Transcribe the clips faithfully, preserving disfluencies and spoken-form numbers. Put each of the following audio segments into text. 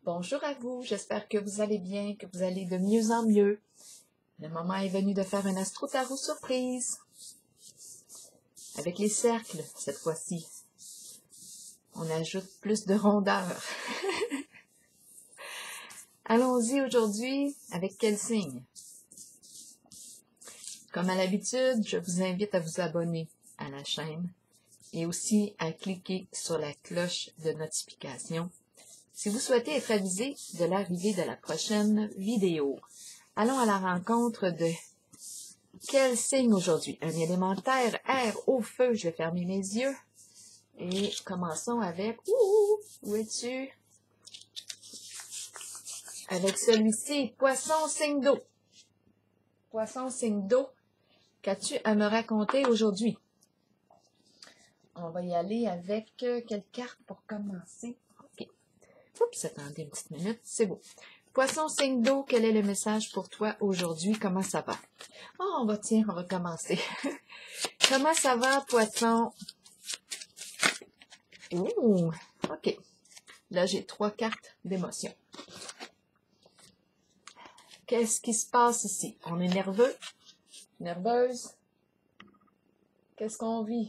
Bonjour à vous, j'espère que vous allez bien, que vous allez de mieux en mieux. Le moment est venu de faire un astro-tarot surprise. Avec les cercles, cette fois-ci. On ajoute plus de rondeur. Allons-y aujourd'hui, avec quel signe? Comme à l'habitude, je vous invite à vous abonner à la chaîne et aussi à cliquer sur la cloche de notification si vous souhaitez être avisé de l'arrivée de la prochaine vidéo. Allons à la rencontre de quel signe aujourd'hui? Un élémentaire, air, eau, feu. Je vais fermer mes yeux. Et commençons avec... Ouh, où es-tu? Avec celui-ci, poisson, signe d'eau. Poisson, signe d'eau. Qu'as-tu à me raconter aujourd'hui? On va y aller avec euh, quelle carte pour commencer? OK. Oups, attendez une petite minute. C'est beau. Poisson, signe d'eau, quel est le message pour toi aujourd'hui? Comment ça va? Oh, on va, tiens, on va commencer. Comment ça va, poisson? Ouh, OK. Là, j'ai trois cartes d'émotion. Qu'est-ce qui se passe ici? On est nerveux? Nerveuse? Qu'est-ce qu'on vit?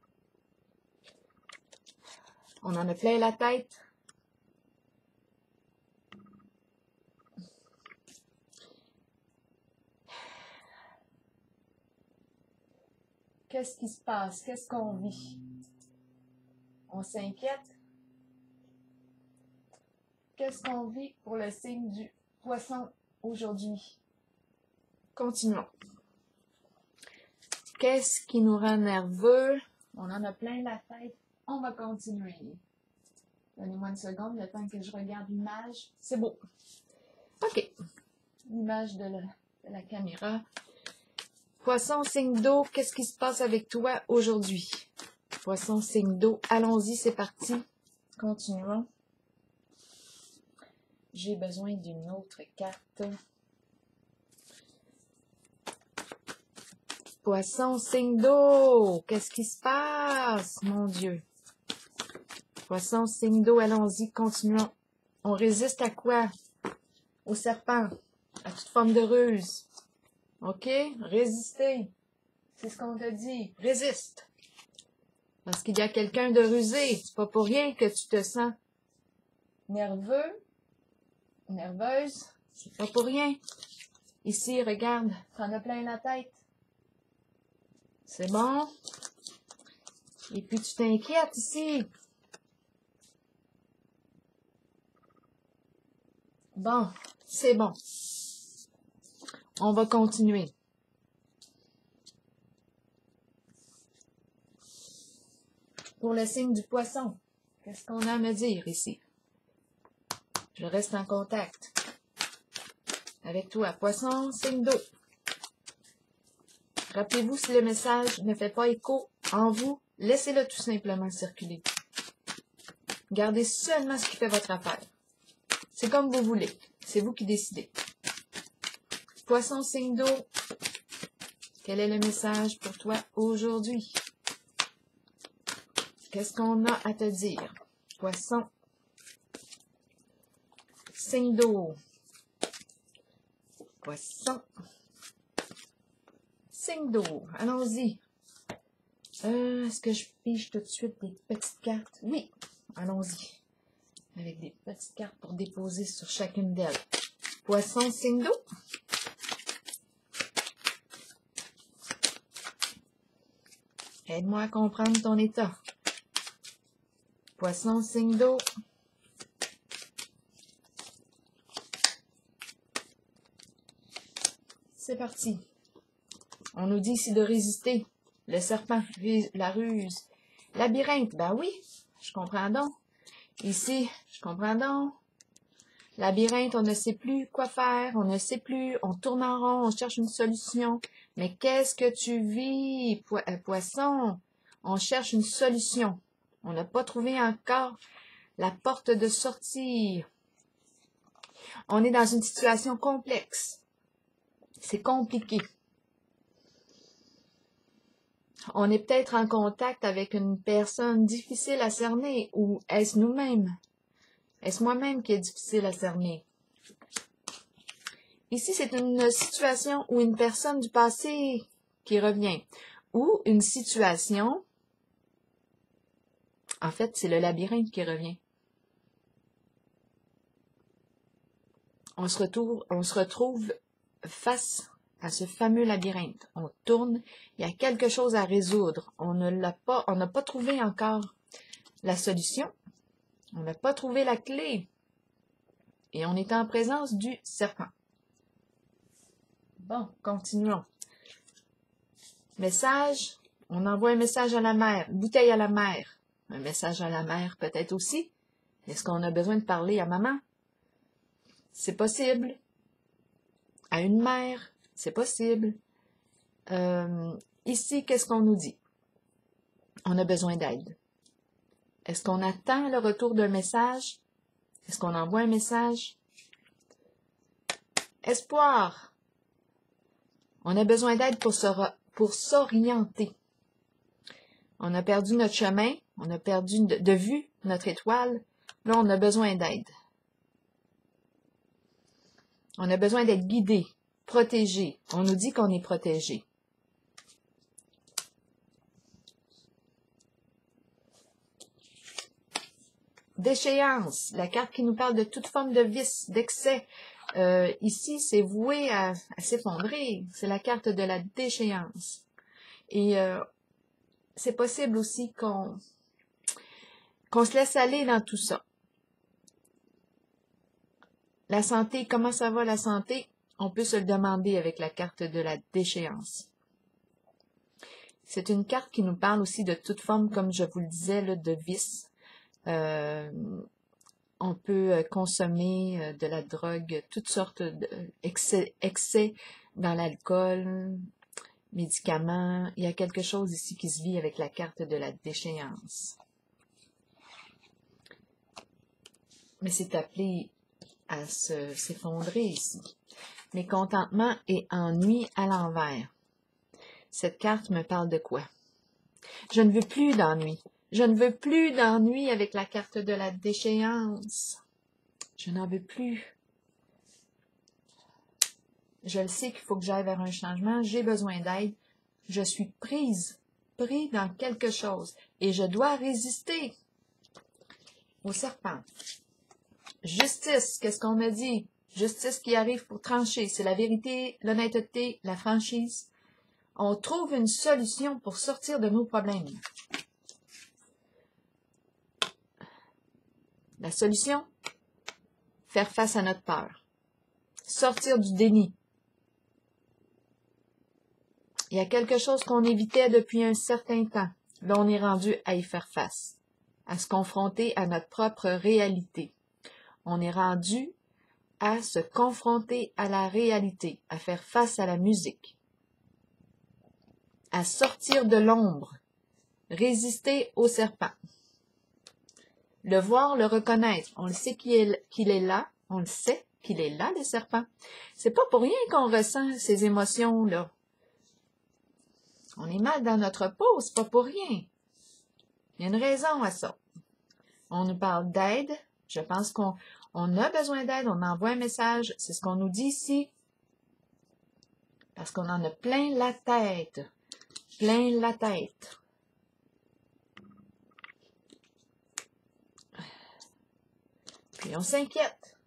On en a plein la tête? Qu'est-ce qui se passe? Qu'est-ce qu'on vit? On s'inquiète? Qu'est-ce qu'on vit pour le signe du poisson aujourd'hui? Continuons. Qu'est-ce qui nous rend nerveux? On en a plein la tête. On va continuer. Donnez-moi une seconde, le temps que je regarde l'image. C'est beau. OK. L'image de, de la caméra. Poisson, signe d'eau, qu'est-ce qui se passe avec toi aujourd'hui? Poisson, signe d'eau, allons-y, c'est parti. Continuons. J'ai besoin d'une autre carte. Poisson, signe d'eau, qu'est-ce qui se passe, mon Dieu? Poisson, signe d'eau, allons-y, continuons. On résiste à quoi? Au serpent, à toute forme de ruse. OK? Résister. C'est ce qu'on te dit. Résiste. Parce qu'il y a quelqu'un de rusé. C'est pas pour rien que tu te sens nerveux, nerveuse. C'est pas pour rien. Ici, regarde, t'en as plein la tête. C'est bon? Et puis tu t'inquiètes ici. Bon, c'est bon. On va continuer. Pour le signe du poisson, qu'est-ce qu'on a à me dire ici? Je reste en contact avec toi. Poisson, signe d'eau. Rappelez-vous, si le message ne fait pas écho en vous, laissez-le tout simplement circuler. Gardez seulement ce qui fait votre affaire. C'est comme vous voulez. C'est vous qui décidez. Poisson, signe d'eau. Quel est le message pour toi aujourd'hui? Qu'est-ce qu'on a à te dire? Poisson, signe d'eau. Poisson, signe d'eau. Allons-y. Euh, Est-ce que je pige tout de suite des petites cartes? Oui, allons-y. Avec des petites cartes pour déposer sur chacune d'elles. Poisson, signe d'eau. Aide-moi à comprendre ton état. Poisson, signe d'eau. C'est parti. On nous dit ici de résister. Le serpent, la ruse. Labyrinthe, ben oui, je comprends donc. Ici, je comprends donc. Labyrinthe, on ne sait plus quoi faire, on ne sait plus, on tourne en rond, on cherche une solution. Mais qu'est-ce que tu vis, po euh, poisson? On cherche une solution. On n'a pas trouvé encore la porte de sortie. On est dans une situation complexe. C'est compliqué. On est peut-être en contact avec une personne difficile à cerner, ou est-ce nous-mêmes? Est-ce moi-même qui est difficile à cerner? Ici, c'est une situation ou une personne du passé qui revient. Ou une situation, en fait, c'est le labyrinthe qui revient. On se retrouve, on se retrouve face à ce fameux labyrinthe. On tourne, il y a quelque chose à résoudre. On ne l'a pas, on n'a pas trouvé encore la solution. On n'a pas trouvé la clé. Et on est en présence du serpent. Bon, continuons. Message, on envoie un message à la mer, bouteille à la mer. Un message à la mer peut-être aussi. Est-ce qu'on a besoin de parler à maman? C'est possible. À une mère, c'est possible. Euh, ici, qu'est-ce qu'on nous dit? On a besoin d'aide. Est-ce qu'on attend le retour d'un message? Est-ce qu'on envoie un message? Espoir. On a besoin d'aide pour se pour s'orienter. On a perdu notre chemin, on a perdu de, de vue notre étoile. Là, on a besoin d'aide. On a besoin d'être guidé, protégé. On nous dit qu'on est protégé. Déchéance, la carte qui nous parle de toute forme de vice, d'excès. Euh, ici, c'est voué à, à s'effondrer. C'est la carte de la déchéance. Et euh, c'est possible aussi qu'on qu'on se laisse aller dans tout ça. La santé, comment ça va la santé? On peut se le demander avec la carte de la déchéance. C'est une carte qui nous parle aussi de toute forme, comme je vous le disais, là, de vice. Euh, on peut consommer de la drogue, toutes sortes d'excès excès dans l'alcool, médicaments. Il y a quelque chose ici qui se vit avec la carte de la déchéance. Mais c'est appelé à s'effondrer ici. Mécontentement et ennui à l'envers. Cette carte me parle de quoi? Je ne veux plus d'ennui. Je ne veux plus d'ennui avec la carte de la déchéance. Je n'en veux plus. Je le sais qu'il faut que j'aille vers un changement. J'ai besoin d'aide. Je suis prise, pris dans quelque chose. Et je dois résister au serpent. Justice, qu'est-ce qu'on me dit? Justice qui arrive pour trancher. C'est la vérité, l'honnêteté, la franchise. On trouve une solution pour sortir de nos problèmes. La solution? Faire face à notre peur. Sortir du déni. Il y a quelque chose qu'on évitait depuis un certain temps. Là, on est rendu à y faire face. À se confronter à notre propre réalité. On est rendu à se confronter à la réalité, à faire face à la musique, à sortir de l'ombre, résister au serpent, le voir, le reconnaître. On le sait qu'il est, qu'il est là, on le sait qu'il est là, le serpent. C'est pas pour rien qu'on ressent ces émotions-là. On est mal dans notre peau, c'est pas pour rien. Il y a une raison à ça. On nous parle d'aide. Je pense qu'on on a besoin d'aide, on envoie un message. C'est ce qu'on nous dit ici. Parce qu'on en a plein la tête. Plein la tête. Puis on s'inquiète.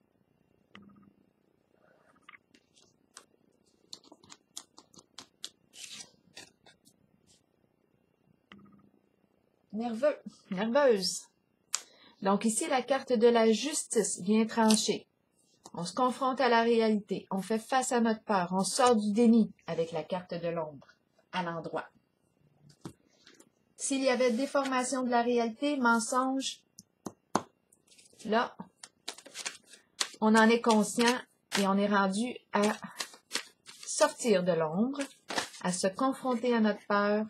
Nerveux, nerveuse. Donc ici, la carte de la justice vient trancher. On se confronte à la réalité. On fait face à notre peur. On sort du déni avec la carte de l'ombre à l'endroit. S'il y avait déformation de la réalité, mensonge, là, on en est conscient et on est rendu à sortir de l'ombre, à se confronter à notre peur.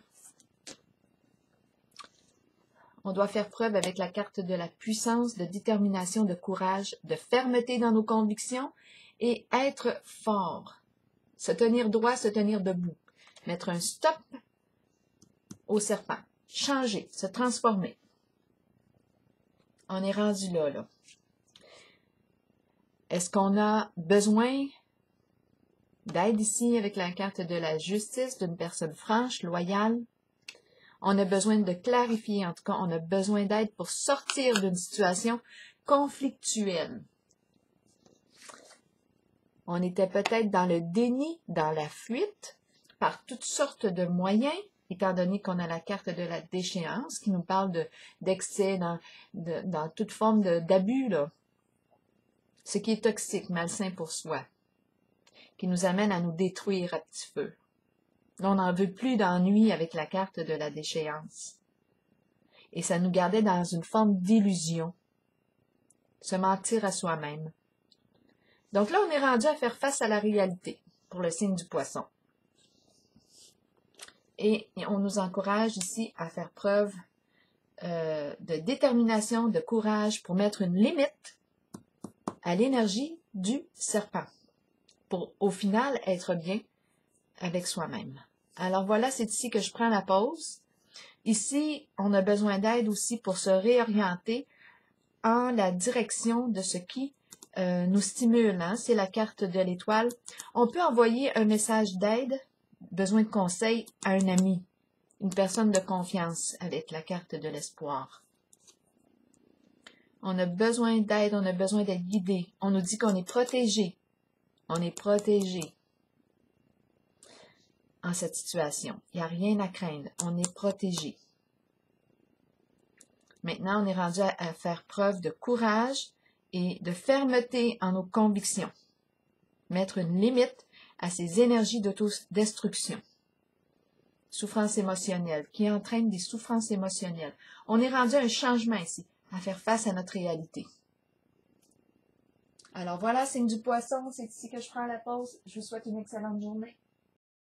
On doit faire preuve avec la carte de la puissance, de détermination, de courage, de fermeté dans nos convictions et être fort. Se tenir droit, se tenir debout. Mettre un stop au serpent. Changer, se transformer. On est rendu là, là. Est-ce qu'on a besoin d'aide ici avec la carte de la justice, d'une personne franche, loyale? On a besoin de clarifier, en tout cas, on a besoin d'aide pour sortir d'une situation conflictuelle. On était peut-être dans le déni, dans la fuite, par toutes sortes de moyens, étant donné qu'on a la carte de la déchéance qui nous parle de, d'excès dans, de, dans toute forme de, d'abus, là. Ce qui est toxique, malsain pour soi, qui nous amène à nous détruire à petit feu. On n'en veut plus d'ennui avec la carte de la déchéance. Et ça nous gardait dans une forme d'illusion. Se mentir à soi-même. Donc là, on est rendu à faire face à la réalité pour le signe du poisson. Et on nous encourage ici à faire preuve euh, de détermination, de courage pour mettre une limite à l'énergie du serpent. Pour, au final, être bien avec soi-même. Alors voilà, c'est ici que je prends la pause. Ici, on a besoin d'aide aussi pour se réorienter en la direction de ce qui euh, nous stimule. Hein? C'est la carte de l'étoile. On peut envoyer un message d'aide, besoin de conseil à un ami, une personne de confiance avec la carte de l'espoir. On a besoin d'aide, on a besoin d'être guidé. On nous dit qu'on est protégé. On est protégé en cette situation. Il n'y a rien à craindre. On est protégé. Maintenant, on est rendu à, à faire preuve de courage et de fermeté en nos convictions. Mettre une limite à ces énergies d'autodestruction. Souffrance émotionnelle, qui entraîne des souffrances émotionnelles. On est rendu à un changement ici, à faire face à notre réalité. Alors voilà, signe du poisson, c'est ici que je prends la pause. Je vous souhaite une excellente journée.